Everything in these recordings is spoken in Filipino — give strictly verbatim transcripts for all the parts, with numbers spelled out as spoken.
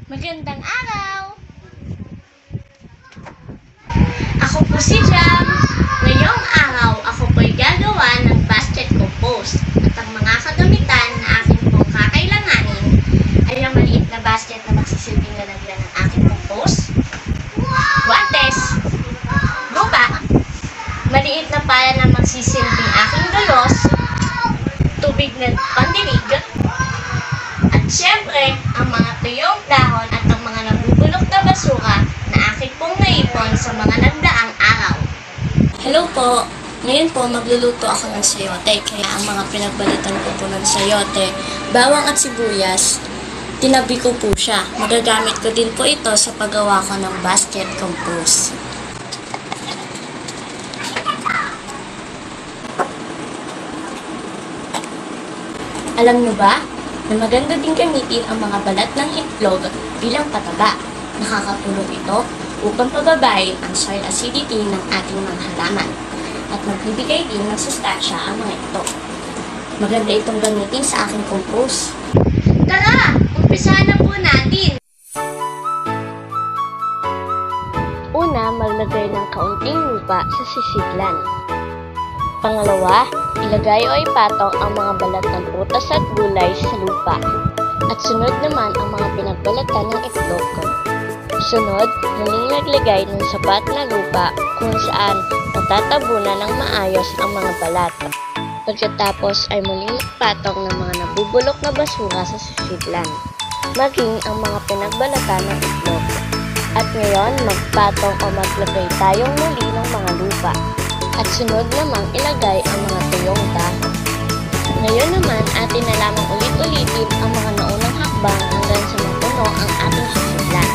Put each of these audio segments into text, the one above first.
Magandang araw! Ako po si Jam. Ngayong araw, ako po'y gagawa ng basket compost. At ang mga kagamitan na akin pong kakailanganin ay ang maliit na basket na magsisilbing lalagyan ng aking compost, guantes, lupa, maliit na pala na magsisilbing aking galos, tubig na pandinig, at syempre, ang mga tuyong dahon at ang mga nabubulok na basura na aking pong naipon sa mga nagdaang araw. Hello po! Ngayon po, magluluto ako ng sayote. Kaya ang mga pinagbalatan ko po ng sayote, bawang at sibuyas, tinabi ko po siya. Magagamit ko din po ito sa paggawa ko ng basket compost. Alam nyo ba na maganda din gamitin ang mga balat ng itlog bilang pataba? Nakakatulong ito upang pababain ang soil acidity ng ating mga halaman at magbibigay din ng sustansya ang mga ito. Maganda itong gamitin sa aking compost. Tara! Umpisahan na po natin! Una, maglagay ng kaunting lupa sa sisidlan. Pangalawa, ilagay o ipatong ang mga balat ng prutas at gulay sa lupa. At sunod naman ang mga pinagbalatan ng itlog. Sunod, muling naglagay ng sapat na lupa kung saan natatabunan ng maayos ang mga balat. Pagkatapos ay muling ipatong ng mga nabubulok na basura sa sisidlan, maging ang mga pinagbalatan ng itlog. At ngayon, magpatong o maglagay tayong muli ng mga lupa. At sunod namang ilagay ang mga tuyong dahon. Ngayon naman, atin na lamang ulit-ulitin ang mga naunang hakbang hanggang sa mapuno ang ating sisidlan.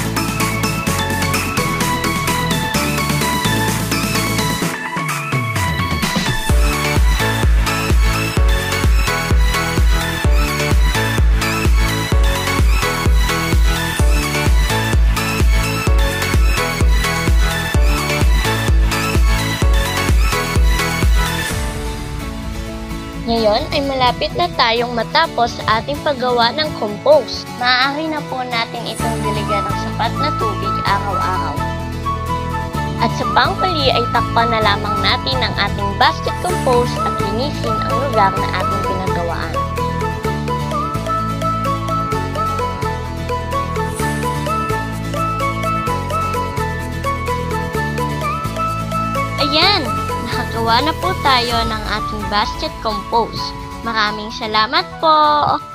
Ngayon ay malapit na tayong matapos sa ating paggawa ng compost. Maaari na po natin itong dilagyan ng sapat na tubig araw-araw. At sa panghuli ay takpan na lamang natin ang ating basket compost at linisin ang lugar na ating pinagawaan. Ayan! Nakagawa na po tayo ng ating basket compost. Maraming salamat po!